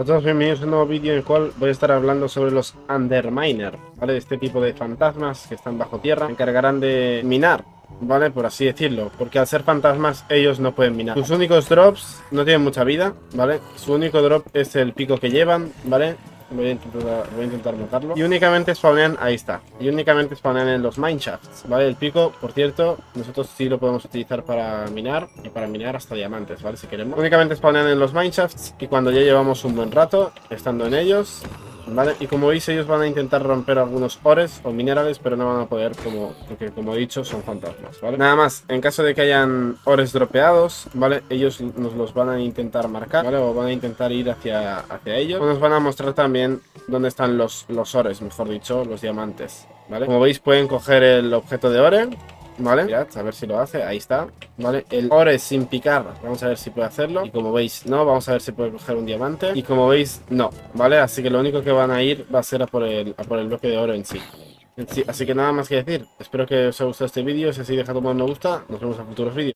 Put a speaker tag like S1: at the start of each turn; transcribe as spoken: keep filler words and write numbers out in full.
S1: A todos bienvenidos a un nuevo vídeo en el cual voy a estar hablando sobre los Underminer, ¿vale? Este tipo de fantasmas que están bajo tierra, se encargarán de minar, ¿vale? Por así decirlo, porque al ser fantasmas ellos no pueden minar. Sus únicos drops no tienen mucha vida, ¿vale? Su único drop es el pico que llevan, ¿vale? Voy a intentar, voy a intentar matarlo. Y únicamente spawnean, ahí está. Y únicamente spawnean en los mineshafts, ¿vale? El pico, por cierto, nosotros sí lo podemos utilizar para minar. Y para minar hasta diamantes, ¿vale? Si queremos. Únicamente spawnean en los mineshafts. Y cuando ya llevamos un buen rato estando en ellos, ¿vale? Y como veis, ellos van a intentar romper algunos ores o minerales, pero no van a poder, como, porque como he dicho, son fantasmas, ¿vale? Nada más, en caso de que hayan ores dropeados, ¿vale? Ellos nos los van a intentar marcar, ¿vale? O van a intentar ir hacia, hacia ellos. O nos van a mostrar también dónde están los, los ores, mejor dicho, los diamantes, ¿vale? Como veis, pueden coger el objeto de ore, ¿vale? Mirad, a ver si lo hace, ahí está, ¿vale? El ore sin picar, vamos a ver si puede hacerlo. Y como veis, no, vamos a ver si puede coger un diamante. Y como veis, no, ¿vale? Así que lo único que van a ir va a ser a por el, a por el bloque de oro en sí. en sí. Así que nada más que decir, espero que os haya gustado este vídeo. Si así, dejad un buen me gusta, nos vemos en futuros vídeos.